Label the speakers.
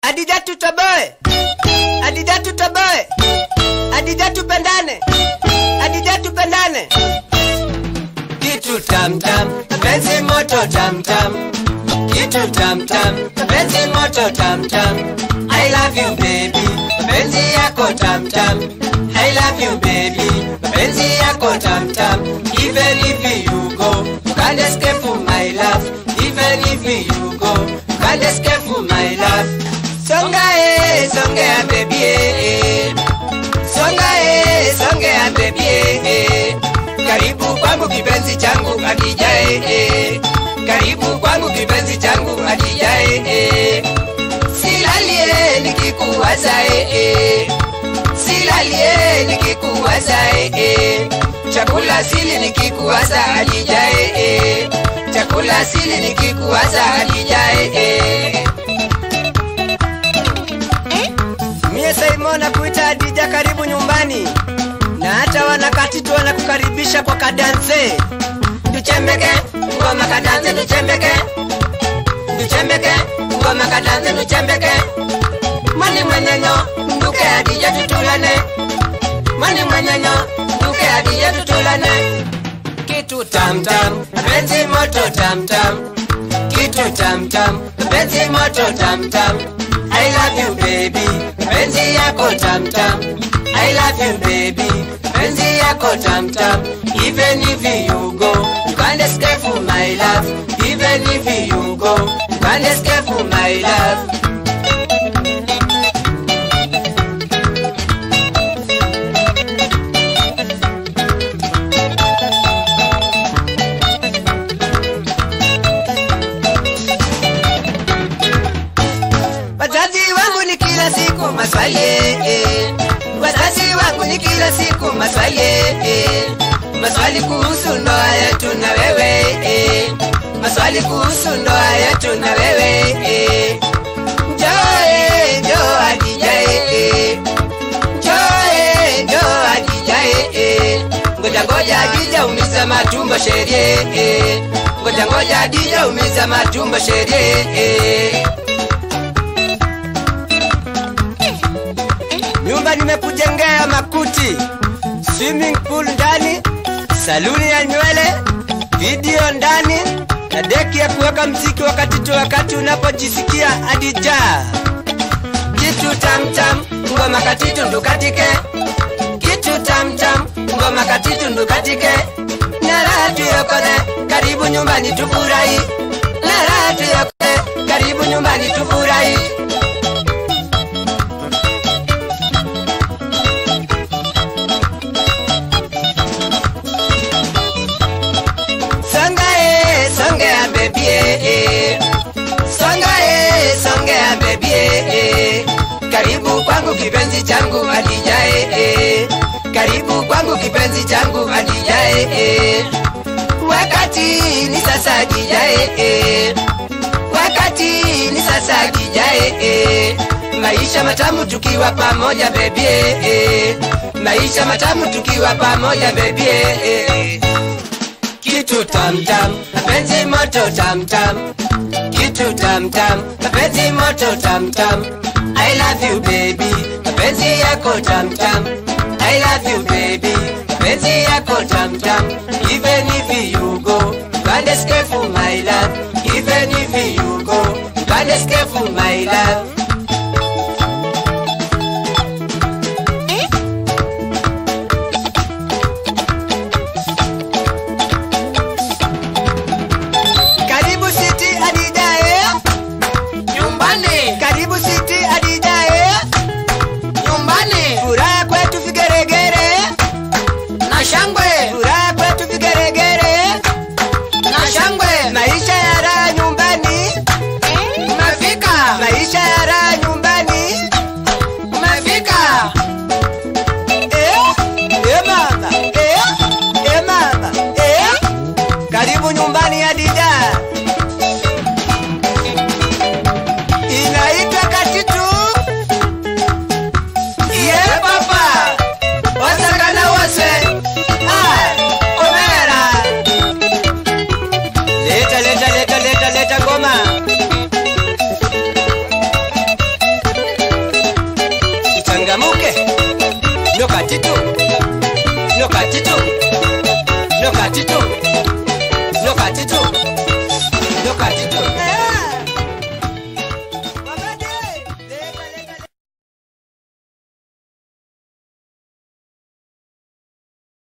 Speaker 1: Adija tutaboe, Adija tutaboe, Adija tupendane, Adija tupendane. Kitu tam tam, penzi moto tam tam. Kitu tam tam, penzi moto tam tam. I love you baby, penzi yako tam tam. I love you baby, penzi yako tam tam. Even if you go, you can't escape from my love. Even if you go, you can't escape from my love. Songa ya baby Songa ya baby Karibu kwangu kipenzi changu Adija Karibu kwangu kipenzi changu Adija Silalie nikikuwaza Silalie nikikuwaza Chakula asili nikikuwaza Adija Chakula asili nikikuwaza Adija Mie Simona kuita Adija karibu nyumbani. Na hata wanakatitu wanakukaribisha kwa kadanse. Tuchembeke, ngoma kadanse tuchembeke. Tuchembeke, ngoma kadanse tuchembeke. Mani mwenyenyo, nduke Adija tutulane. Mani mwenyenyo, nduke Adija tutulane. Kitu tam tam, penzi moto tam tam. Kitu tam tam, penzi moto tam tam. I love you baby, penzi yako tam tam. I love you baby, penzi yako tam tam. Even if you go, you can't escape from my love. Even if you go, you can't escape from my love. Maswali wazazi wangu ni kila siku maswali maswali kuhusu ndoa yetu na wewe maswali kuhusu ndoa yetu na wewe njoo Adija njoo Adija ngoja Adija umiza matumbo sherie ngoja Adija umiza matumbo sherie Nyumba nimekujengea makuti, swimming pool ndani, saluni ya nywele, video ndani, na deki ya kuweka mziki wakati unapojisikia Adija. Kitu tam tam, ngoma katitu ndukatike. Kitu tam tam, ngoma katitu ndukatike. Na raha tuyokole, karibu nyumbani tufurahi. Na raha tuyokole, karibu nyumbani tufurahi. Songa ya baby Karibu kwangu kipenzi changu Adija Karibu kwangu kipenzi changu Adija Wakati ni sasa Adija Wakati ni sasa Adija Maisha matamu tukiwa pamoja baby Maisha matamu tukiwa pamoja baby Kitu tam tam, penzi moto tam tam. Kitu tam tam, penzi moto tam tam. I love you baby, penzi yako tam tam. I love you baby, penzi yako tam tam. Even if you go, you can't escape from my love. Even if you go, you can't escape from my love. Maisha ya raha nyumbani, umefika. Maisha ya raha Nokatitu, nokatitu, nokatitu, nokatitu, nokatitu.